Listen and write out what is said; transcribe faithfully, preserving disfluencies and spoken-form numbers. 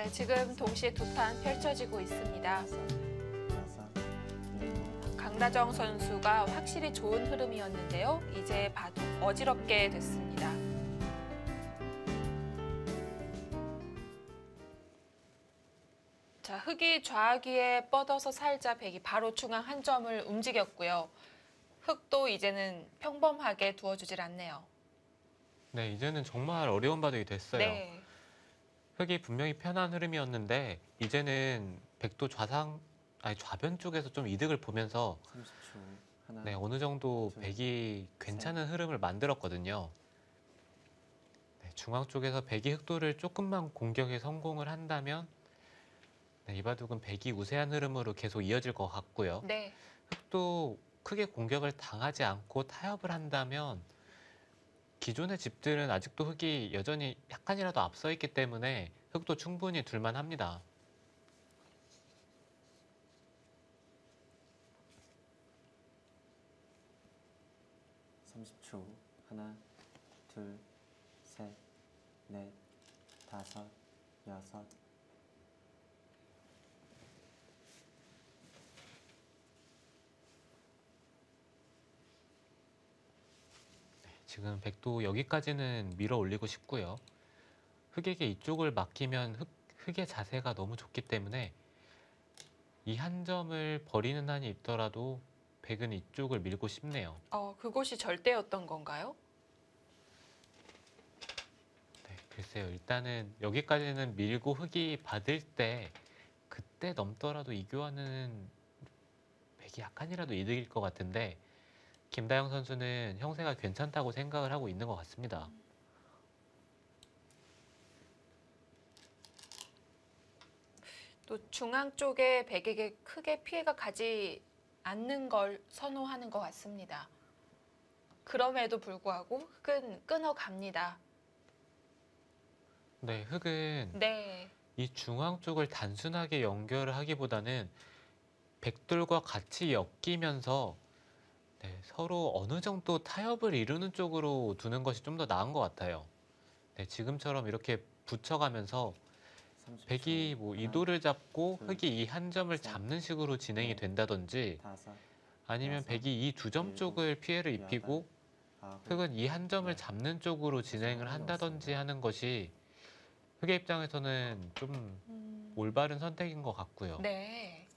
네, 지금 동시에 두 판 펼쳐지고 있습니다. 강다정 선수가 확실히 좋은 흐름이었는데요. 이제 봐도 어지럽게 됐습니다. 자, 흑이 좌귀에 뻗어서 살자 백이 바로 중앙 한 점을 움직였고요. 흑도 이제는 평범하게 두어주질 않네요. 네, 이제는 정말 어려운 바둑이 됐어요. 네. 흑이 분명히 편한 흐름이었는데 이제는 백도 좌상, 아니 좌변 쪽에서 좀 이득을 보면서 삼십 초. 하나, 네, 어느 정도 둘, 백이 괜찮은 셋. 흐름을 만들었거든요. 네, 중앙 쪽에서 백이 흑도를 조금만 공격에 성공을 한다면 네, 이 바둑은 백이 우세한 흐름으로 계속 이어질 것 같고요. 네. 흑도 크게 공격을 당하지 않고 타협을 한다면 기존의 집들은 아직도 흑이 여전히 약간이라도 앞서 있기 때문에 흑도 충분히 둘만 합니다. 삼십 초. 하나, 둘, 셋, 넷, 다섯, 여섯. 지금 백도 여기까지는 밀어 올리고 싶고요. 흑에게 이쪽을 맡기면 흑, 흑의 자세가 너무 좋기 때문에 이 한 점을 버리는 한이 있더라도 백은 이쪽을 밀고 싶네요. 어, 그곳이 절대였던 건가요? 네, 글쎄요. 일단은 여기까지는 밀고 흑이 받을 때 그때 넘더라도 이 교환은 백이 약간이라도 이득일 것 같은데 김다영 선수는 형세가 괜찮다고 생각을 하고 있는 것 같습니다. 또 중앙 쪽에 백에게 크게 피해가 가지 않는 걸 선호하는 것 같습니다. 그럼에도 불구하고 흑은 끊어갑니다. 네, 흑은 네. 이 중앙 쪽을 단순하게 연결을 하기보다는 백돌과 같이 엮이면서 네, 서로 어느 정도 타협을 이루는 쪽으로 두는 것이 좀 더 나은 것 같아요. 네, 지금처럼 이렇게 붙여가면서 삼십 초. 백이 뭐 하나, 이도를 잡고 둘, 흑이 이 한 점을 셋, 잡는 식으로 진행이 넷, 된다든지 다섯, 아니면 여섯, 백이 이 두 점 일곱, 쪽을 피해를 입히고 여덟, 아홉, 흑은 이 한 점을 열. 잡는 쪽으로 진행을 한다든지 하는 것이 흑의 입장에서는 좀 음, 올바른 선택인 것 같고요. 네.